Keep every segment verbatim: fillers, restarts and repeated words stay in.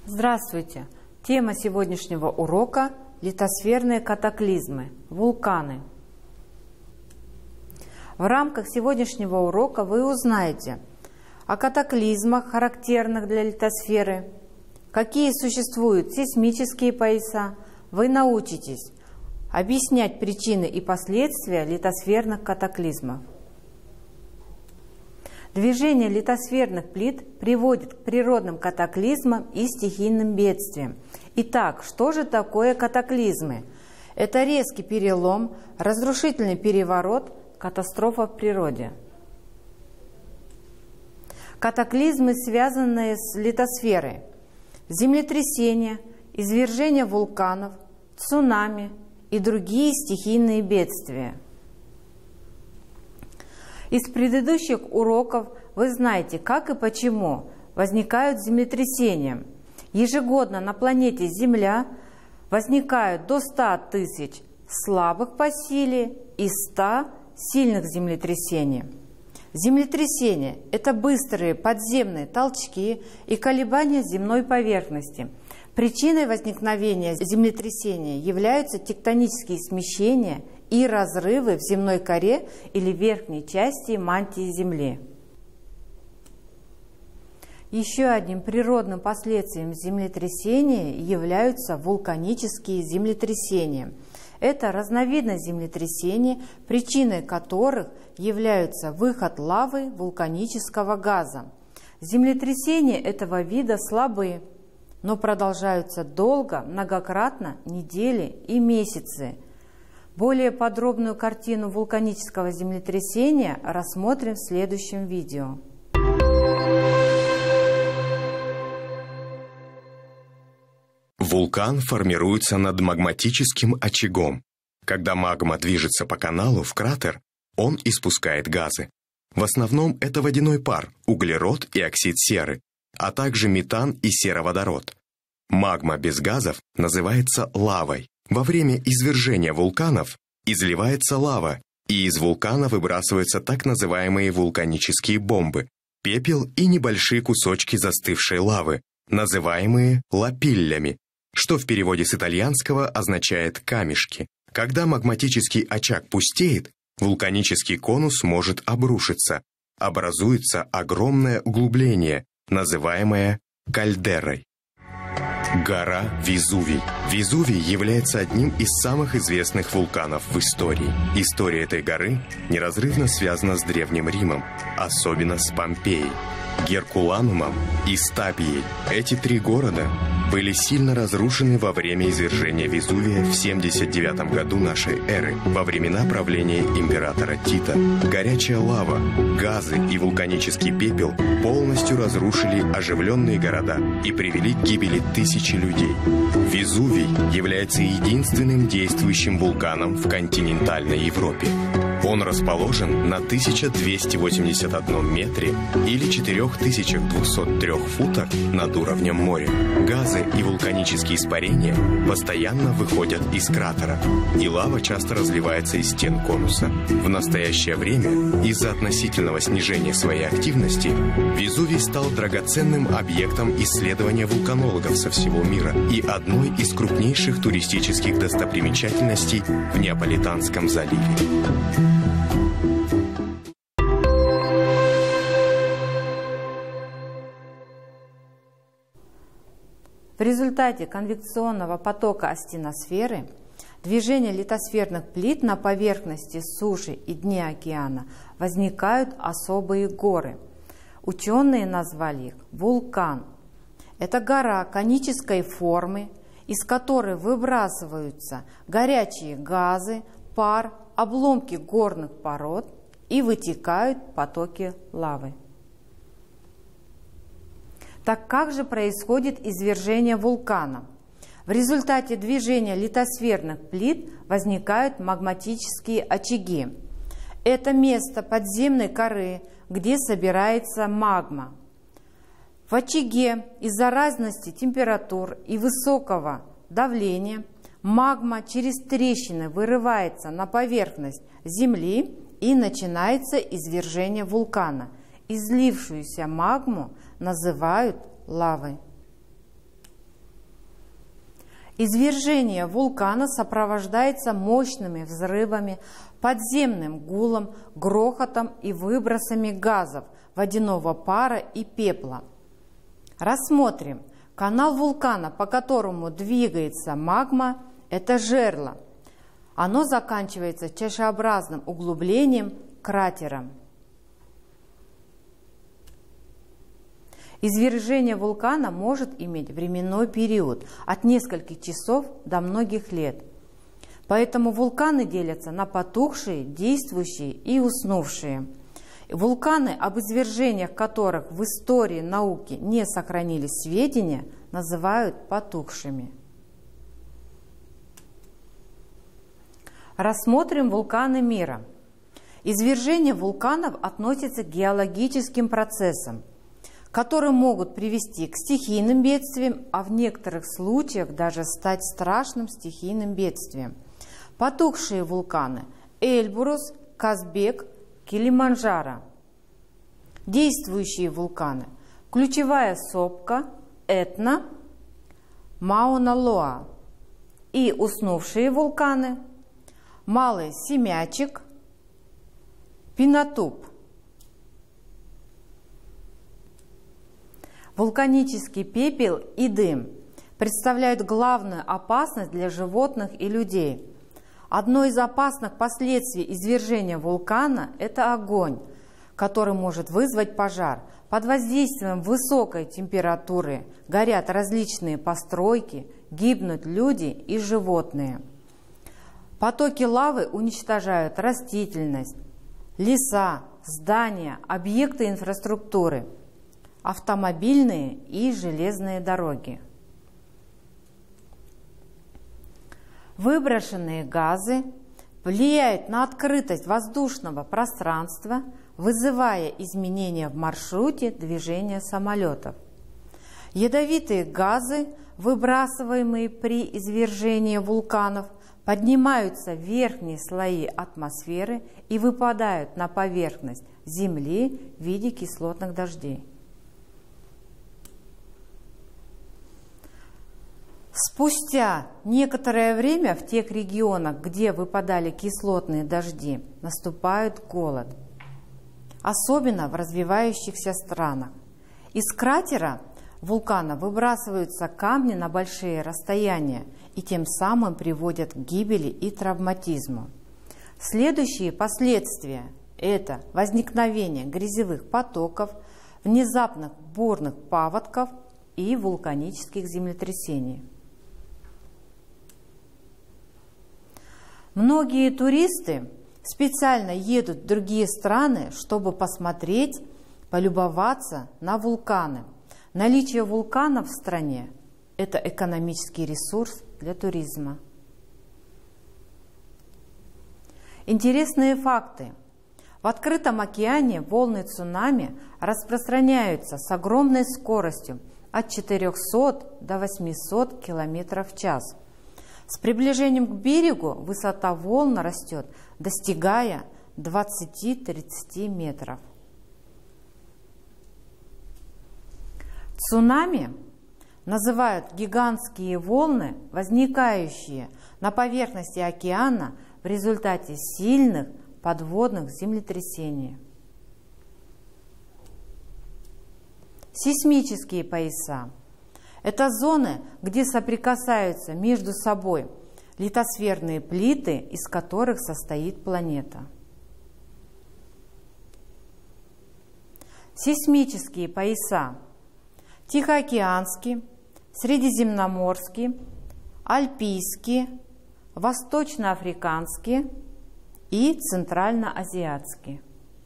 Здравствуйте! Тема сегодняшнего урока – литосферные катаклизмы, вулканы. В рамках сегодняшнего урока вы узнаете о катаклизмах, характерных для литосферы, какие существуют сейсмические пояса. Вы научитесь объяснять причины и последствия литосферных катаклизмов. Движение литосферных плит приводит к природным катаклизмам и стихийным бедствиям. Итак, что же такое катаклизмы? Это резкий перелом, разрушительный переворот, катастрофа в природе. Катаклизмы, связанные с литосферой: землетрясения, извержения вулканов, цунами и другие стихийные бедствия. Из предыдущих уроков вы знаете, как и почему возникают землетрясения. Ежегодно на планете Земля возникают до ста тысяч слабых по силе и ста сильных землетрясений. Землетрясения – это быстрые подземные толчки и колебания земной поверхности. Причиной возникновения землетрясения являются тектонические смещения и разрывы в земной коре или верхней части мантии Земли. Еще одним природным последствием землетрясения являются вулканические землетрясения. Это разновидность землетрясений, причиной которых является выход лавы вулканического газа. Землетрясения этого вида слабы, но продолжаются долго, многократно, недели и месяцы. Более подробную картину вулканического землетрясения рассмотрим в следующем видео. Вулкан формируется над магматическим очагом. Когда магма движется по каналу в кратер, он испускает газы. В основном это водяной пар, углерод и оксид серы, а также метан и сероводород. Магма без газов называется лавой. Во время извержения вулканов изливается лава, и из вулкана выбрасываются так называемые вулканические бомбы, пепел и небольшие кусочки застывшей лавы, называемые лапиллями, что в переводе с итальянского означает «камешки». Когда магматический очаг пустеет, вулканический конус может обрушиться, образуется огромное углубление, называемое кальдерой. Гора Везувий. Везувий является одним из самых известных вулканов в истории. История этой горы неразрывно связана с Древним Римом, особенно с Помпеей, Геркуланумом и Стабией. Эти три города были сильно разрушены во время извержения Везувия в семьдесят девятом году нашей эры, во времена правления императора Тита. Горячая лава, газы и вулканический пепел полностью разрушили оживленные города и привели к гибели тысячи людей. Везувий является единственным действующим вулканом в континентальной Европе. Он расположен на тысяча двести восемьдесят одном метре или четырёх тысячах двухсот трёх футах над уровнем моря. Газы и вулканические испарения постоянно выходят из кратера, и лава часто разливается из стен конуса. В настоящее время, из-за относительного снижения своей активности, Везувий стал драгоценным объектом исследования вулканологов со всего мира и одной из крупнейших туристических достопримечательностей в Неаполитанском заливе. В результате конвекционного потока астеносферы движения литосферных плит на поверхности суши и дне океана возникают особые горы. Ученые назвали их вулкан. Это гора конической формы, из которой выбрасываются горячие газы, пар, обломки горных пород и вытекают потоки лавы. Так как же происходит извержение вулкана? В результате движения литосферных плит возникают магматические очаги. Это место подземной коры, где собирается магма. В очаге из-за разности температур и высокого давления магма через трещины вырывается на поверхность Земли и начинается извержение вулкана. Излившуюся магму называют лавой. Извержение вулкана сопровождается мощными взрывами, подземным гулом, грохотом и выбросами газов, водяного пара и пепла. Рассмотрим. Канал вулкана, по которому двигается магма, это жерло. Оно заканчивается чашеобразным углублением, кратером. Извержение вулкана может иметь временной период от нескольких часов до многих лет. Поэтому вулканы делятся на потухшие, действующие и уснувшие. Вулканы, об извержениях которых в истории науки не сохранились сведения, называют потухшими. Рассмотрим вулканы мира. Извержение вулканов относится к геологическим процессам, которые могут привести к стихийным бедствиям, а в некоторых случаях даже стать страшным стихийным бедствием. Потухшие вулканы – Эльбрус, Казбек, Килиманджаро. Действующие вулканы – Ключевая сопка, Этна, Мауна-Лоа. И уснувшие вулканы – Малый Семячик, Пинатуб. Вулканический пепел и дым представляют главную опасность для животных и людей. Одно из опасных последствий извержения вулкана – это огонь, который может вызвать пожар. Под воздействием высокой температуры горят различные постройки, гибнут люди и животные. Потоки лавы уничтожают растительность, леса, здания, объекты инфраструктуры, автомобильные и железные дороги. Выброшенные газы влияют на открытость воздушного пространства, вызывая изменения в маршруте движения самолетов. Ядовитые газы, выбрасываемые при извержении вулканов, поднимаются в верхние слои атмосферы и выпадают на поверхность Земли в виде кислотных дождей. Спустя некоторое время в тех регионах, где выпадали кислотные дожди, наступает голод, особенно в развивающихся странах. Из кратера вулкана выбрасываются камни на большие расстояния и тем самым приводят к гибели и травматизму. Следующие последствия – это возникновение грязевых потоков, внезапных бурных паводков и вулканических землетрясений. Многие туристы специально едут в другие страны, чтобы посмотреть, полюбоваться на вулканы. Наличие вулканов в стране – это экономический ресурс для туризма. Интересные факты. В открытом океане волны цунами распространяются с огромной скоростью от четырёхсот до восьмисот километров в час. С приближением к берегу высота волн растет, достигая двадцати-тридцати метров. Цунами называют гигантские волны, возникающие на поверхности океана в результате сильных подводных землетрясений. Сейсмические пояса – это зоны, где соприкасаются между собой литосферные плиты, из которых состоит планета. Сейсмические пояса – Тихоокеанский, Средиземноморский, Альпийский, Восточноафриканский и Центральноазиатский.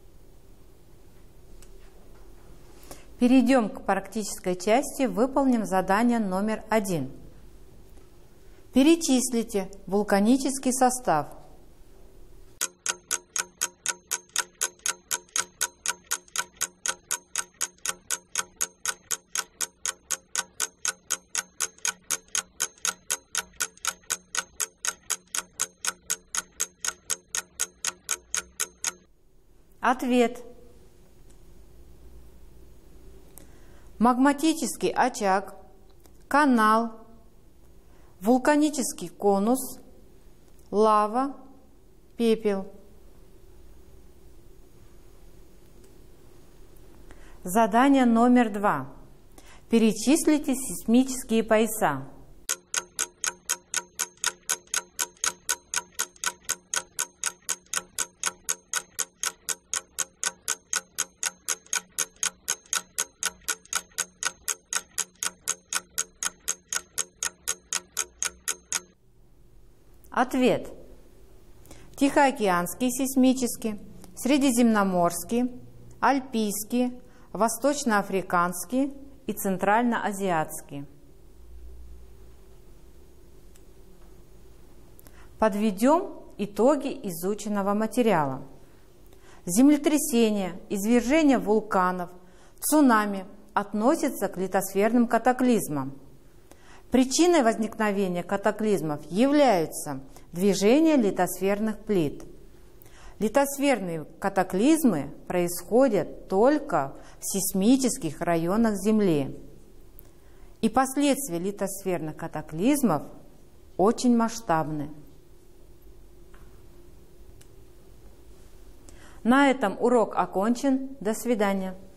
Перейдем к практической части, выполним задание номер один. Перечислите вулканический состав. Ответ. Магматический очаг, канал, вулканический конус, лава, пепел. Задание номер два. Перечислите сейсмические пояса. Ответ. Тихоокеанский сейсмический, Средиземноморский, Альпийский, Восточноафриканский и Центральноазиатский. Подведем итоги изученного материала. Землетрясения, извержения вулканов, цунами относятся к литосферным катаклизмам. Причиной возникновения катаклизмов являются движение литосферных плит. Литосферные катаклизмы происходят только в сейсмических районах Земли. И последствия литосферных катаклизмов очень масштабны. На этом урок окончен. До свидания.